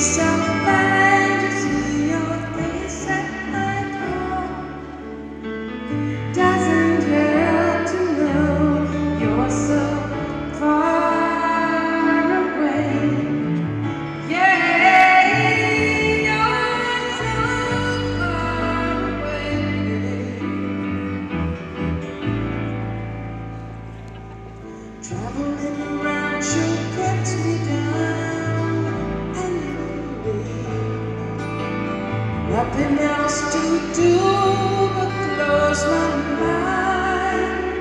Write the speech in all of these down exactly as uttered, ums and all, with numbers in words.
Traveling around sure gets me down and lonely. Nothing else to do but close my mind.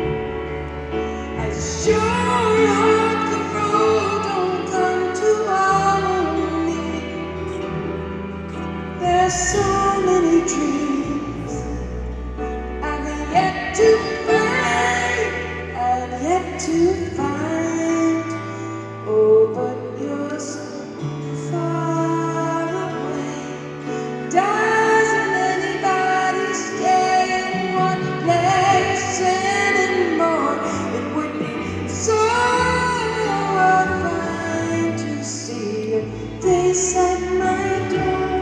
As sure hope the road don't come to harmony. There's so many dreams I've yet to find, I've yet to find. Oh, but you're so far away. Doesn't anybody stay in one place anymore? It would be so fine to see your face at my door.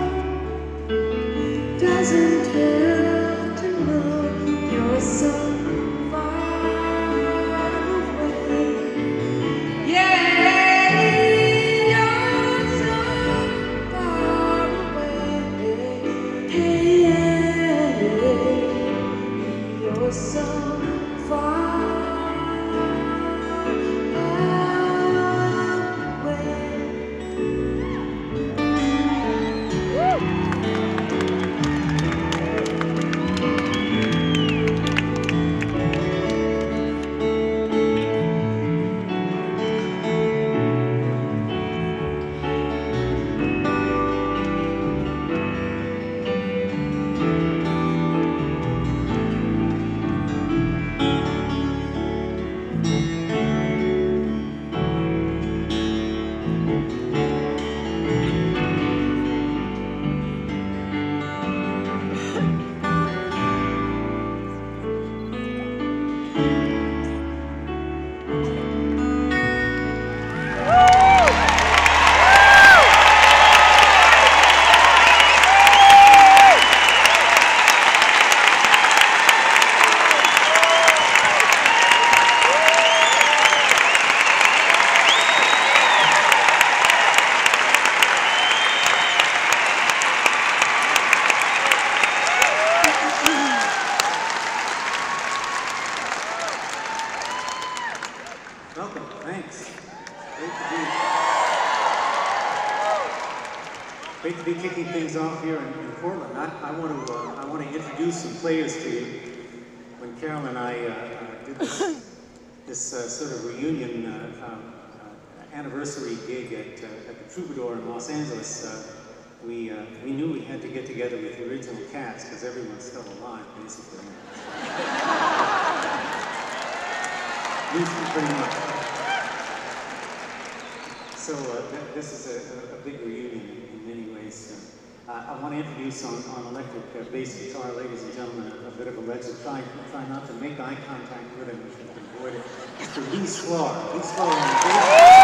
Doesn't hurt to know you're so far away. Yeah, you're so far away. Yeah, you're so far Welcome, thanks. Great to be, great to be kicking things off here in, in Portland. I, I want to uh, I want to introduce some players to you. When Carol and I uh, uh, did this this uh, sort of reunion uh, um, uh, anniversary gig at uh, at the Troubadour in Los Angeles, uh, we uh, we knew we had to get together with the original cast because everyone's still alive, basically. Pretty much. So uh, th this is a, a big reunion in, in many ways. Uh, I want to introduce on, on electric uh, bass guitar, ladies and gentlemen, a, a bit of a legend. Try, try not to make eye contact with him if you can avoid it. Mister Lee Sklar. Lee Sklar on the bass.